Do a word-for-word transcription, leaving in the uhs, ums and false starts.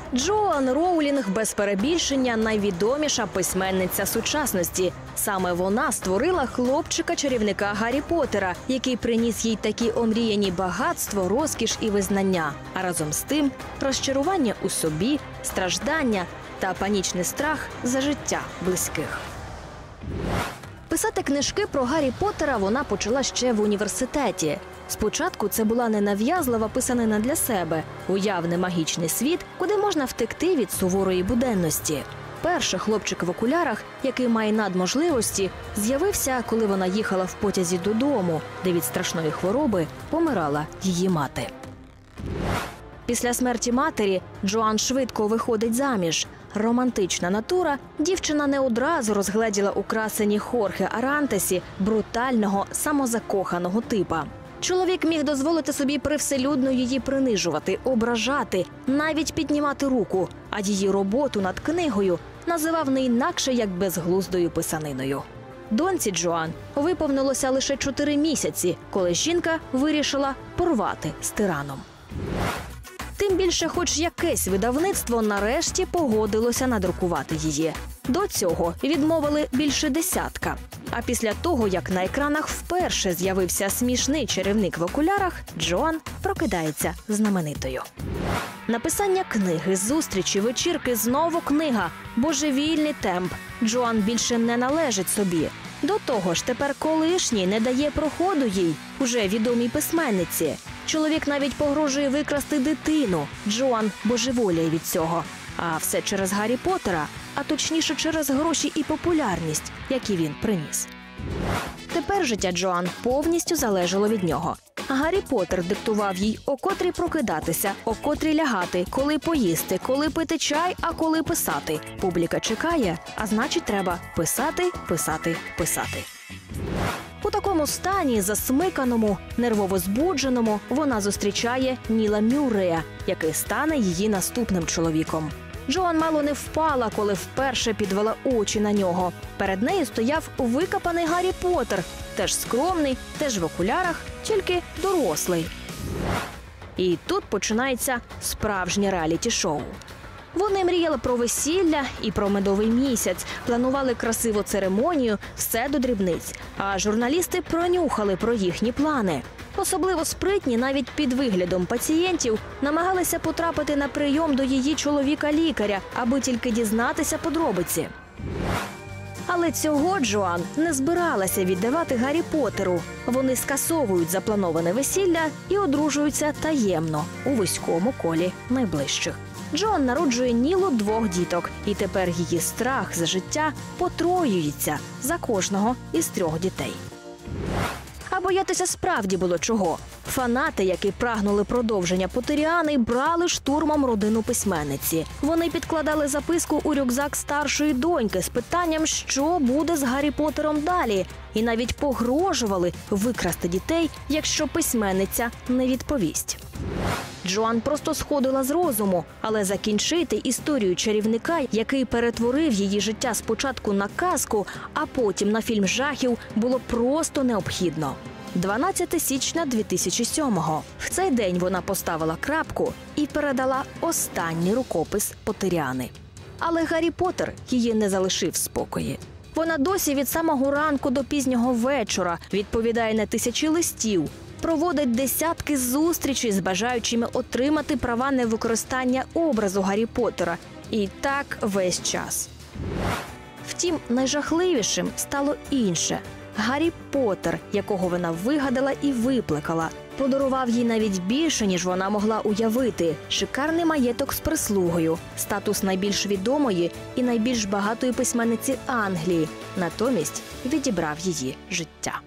Джоан Роулінг без перебільшення найвідоміша письменниця сучасності. Саме вона створила хлопчика-чарівника Гаррі Поттера, який приніс їй такі омріяні багатство, розкіш і визнання. А разом з тим розчарування у собі, страждання та панічний страх за життя близьких. Писати книжки про Гаррі Поттера вона почала ще в університеті. Спочатку це була ненав'язлива писанина для себе, уявний магічний світ, куди можна втекти від суворої буденності. Перший хлопчик в окулярах, який має надможливості, з'явився, коли вона їхала в потязі додому, де від страшної хвороби помирала її мати. Після смерті матері Джоан швидко виходить заміж. Романтична натура, дівчина не одразу розгледіла у красені Хорхе Арантесі брутального, самозакоханого типа. Чоловік міг дозволити собі привселюдно її принижувати, ображати, навіть піднімати руку, а її роботу над книгою називав не інакше, як безглуздою писаниною. Доньці Джоан виповнилося лише чотири місяці, коли жінка вирішила порвати з тираном. Тим більше хоч якесь видавництво нарешті погодилося надрукувати її. До цього відмовили більше десятка. А після того, як на екранах вперше з'явився смішний чарівник в окулярах, Джоан прокидається знаменитою. Написання книги, зустрічі, вечірки, знову книга, божевільний темп. Джоан більше не належить собі. До того ж, тепер колишній не дає проходу їй, уже відомій письменниці. Чоловік навіть погрожує викрасти дитину. Джоан божеволіє від цього. А все через Гаррі Поттера, а точніше через гроші і популярність, які він приніс. Тепер життя Джоан повністю залежало від нього. Гаррі Поттер диктував їй, о котрій прокидатися, о котрій лягати, коли поїсти, коли пити чай, а коли писати. Публіка чекає, а значить треба писати, писати, писати. У такому стані, засмиканому, нервово збудженому, вона зустрічає Ніла Мюррея, який стане її наступним чоловіком. Джоан мало не впала, коли вперше підвела очі на нього. Перед нею стояв викопаний Гаррі Поттер, теж скромний, теж в окулярах, тільки дорослий. І тут починається справжнє реаліті-шоу. Вони мріяли про весілля і про медовий місяць, планували красиву церемонію, все до дрібниць. А журналісти пронюхали про їхні плани. Особливо спритні, навіть під виглядом пацієнтів, намагалися потрапити на прийом до її чоловіка-лікаря, аби тільки дізнатися подробиці. Але цього Джоан не збиралася віддавати Гаррі Поттеру. Вони скасовують заплановане весілля і одружуються таємно, у вузькому колі найближчих. Джоан народжує Нілу двох діток, і тепер її страх за життя потроюється за кожного із трьох дітей. А боятися справді було чого. Фанати, які прагнули продовження Поттеріани, брали штурмом родину письменниці. Вони підкладали записку у рюкзак старшої доньки з питанням, що буде з Гаррі Поттером далі. І навіть погрожували викрасти дітей, якщо письменниця не відповість. Джоан просто сходила з розуму, але закінчити історію чарівника, який перетворив її життя спочатку на казку, а потім на фільм жахів, було просто необхідно. дванадцятого січня дві тисячі сьомого. В цей день вона поставила крапку і передала останній рукопис Поттеріани. Але Гаррі Поттер її не залишив в спокої. Вона досі від самого ранку до пізнього вечора відповідає на тисячі листів, проводить десятки зустрічей з бажаючими отримати права на використання образу Гаррі Поттера. І так весь час. Втім, найжахливішим стало інше. Гаррі Поттер, якого вона вигадала і виплакала, подарував їй навіть більше, ніж вона могла уявити. Шикарний маєток з прислугою, статус найбільш відомої і найбільш багатої письменниці Англії. Натомість відібрав її життя.